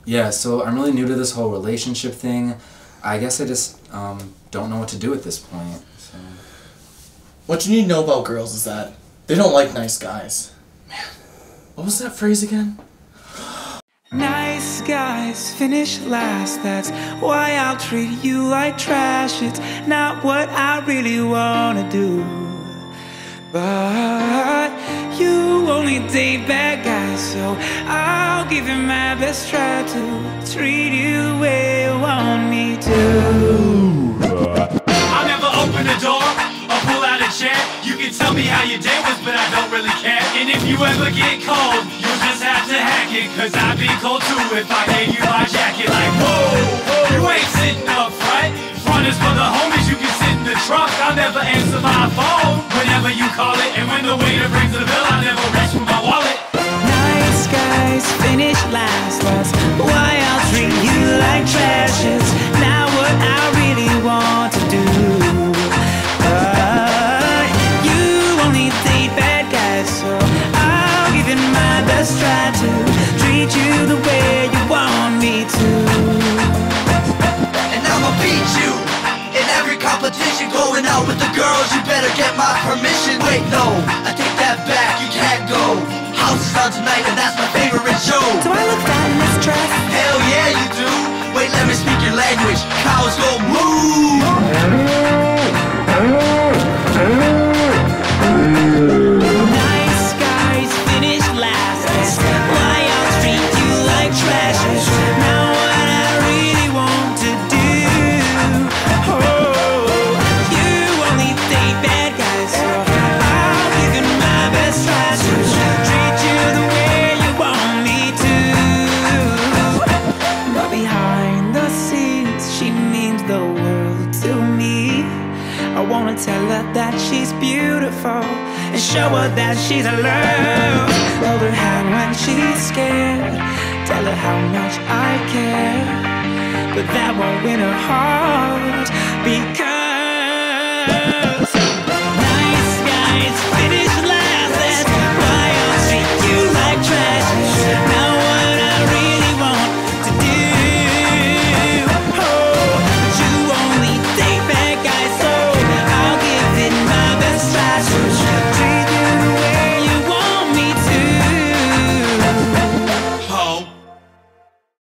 Yeah, so I'm really new to this whole relationship thing. I guess I just don't know what to do at this point. So. What you need to know about girls is that they don't like nice guys. Man, what was that phrase again? Nice guys finish last, that's why I'll treat you like trash. It's not what I really wanna do, but you only date bad guys, so I'll give it my best try to treat you the way you want me to. I'll never open the door or pull out a chair. You can tell me how your day was, but I don't really care. And if you ever get cold, you'll just have to hack it, cause I'd be cold too if I gave you my jacket. Like, whoa, you ain't sitting up front. Front is for the homies, you can sit in the trunk. I'll never answer my phone whenever you call it. And when the waiter brings the bill, I'll never reach for my wallet. Nice guys finish last, that's why I'll treat you like trash. It's not what I really want to do, but you only date bad guys, so I'll give it my best try to treat you the way you want me to. And I'ma beat you in every competition. Going out with the girls, you better get my permission. Wait, no, I take that back, you can't go. House is on tonight and that's my favorite show. Do I look fat in this dress? Hell yeah you do. Wait, let me speak your language. Cows go moo. Nice guys finish last, that's why I'll treat you like trash. It's not what I really want to do. Oh, you only date bad guys, so I'll give it my best try to treat you the way you want me to. But behind the scenes, she means the world to me. I wanna tell her that she's beautiful and show her that she's alone. Hold her hand when she's scared, tell her how much I care, but that won't win her heart, because